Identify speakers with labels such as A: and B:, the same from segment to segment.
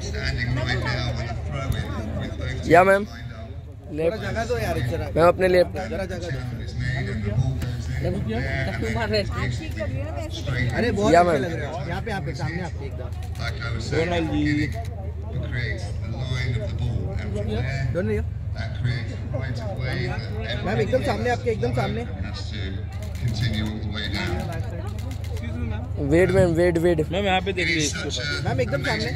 A: या ma'am ma'am अपने लिए
B: अरे बहुत
A: या मैम
B: यहाँ पे सामने आपके एकदम मैम एकदम सामने आपके एकदम सामने
A: वेट मैम वेट
C: मैम यहाँ पे देखिए
B: मैम एकदम सामने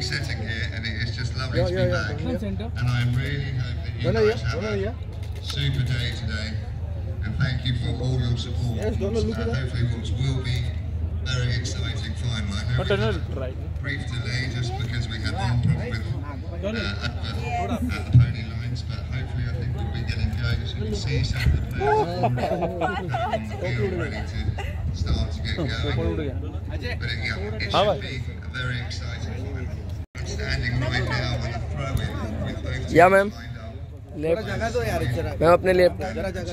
D: super day today, and thank you for all your support. Hopefully what will be very exciting final. I know it was a brief delay just because we had one problem with at the pony lines, but hopefully I think we'll be getting going as you can see some of the players are ready to start to get going. But it should be a very exciting final. I'm standing right now on the throw-in with both
A: या ma'am
B: जगह दो यार जरा
A: ma'am अपने लिए
B: जरा जगह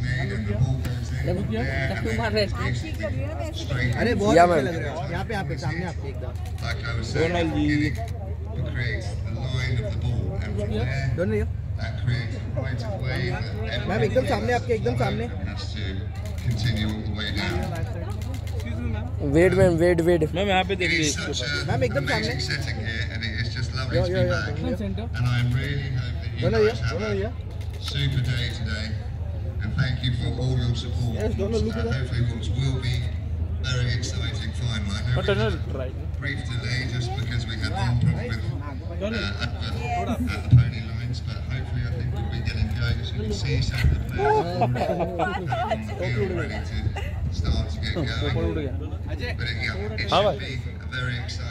B: अरे बहुत
A: या
B: अच्छा
A: मैम
B: लग रहा है यहाँ पे सामने आपके एकदम मैम एकदम सामने आपके एकदम सामने
A: वेट मैम वेट
C: मैम यहाँ पे देखिए
B: मैम एकदम सामने
D: super day today, and thank you for all your support. Hopefully what will be very exciting final. I know it was a brief delay just because we had one problem with at the pony lines, but hopefully I think we'll be getting going as you can see some of the players are ready to start to get going. But it should be a very exciting